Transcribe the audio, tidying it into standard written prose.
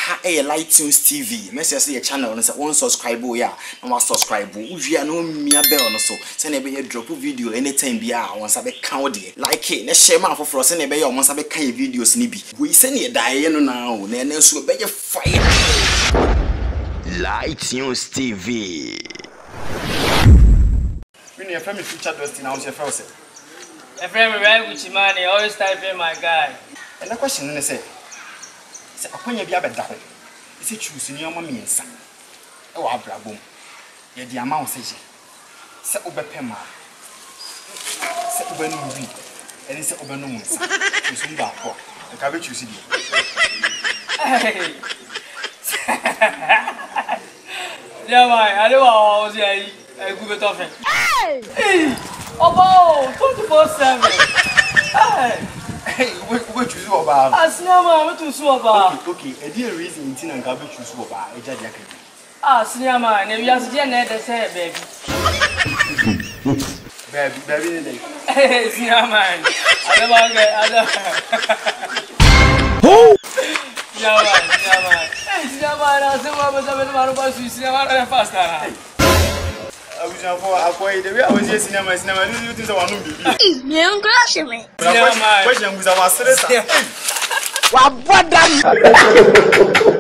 ha Lytunez TV. Message say your channel no say one subscribe ya, na wa subscribe. Uvia no mia bell no so. Say na be you drop video anytime bia once abe kan de. Like it, na share man for say na be you once abe kan videos ni bi. We say na die no na o, na na so be you fire. Lytunez TV. When you friend me feature Dusty now your friend say. A friend RealGucciMane, AlwaysTypingMyGuy. And the question is say akonya bia beda ho. Ise choose ni oma miensa. E wa abrabom. Ye di ama wo se je. Se obepema. Se obenu bi. Eni se obenu munsa. Choose mba ko. E ka be choose di. Yeah, man, I don't want to say I go better friend. Hey! Obo, 24/7. Hey, what choose oba? Sinema, what to so oba? Okay, e dey reason intin and ka be choose oba. E ja dia kan. Sinema, na wi ase je na dey say baby. Baby ni dey. Hey, sinema. I don't. Who? Sinema. Hey, sinema, na se mo ba be ma ro ba su sinema na fast na. The way I was here, cinema, you think I want to be. RealGucciMane. Question was a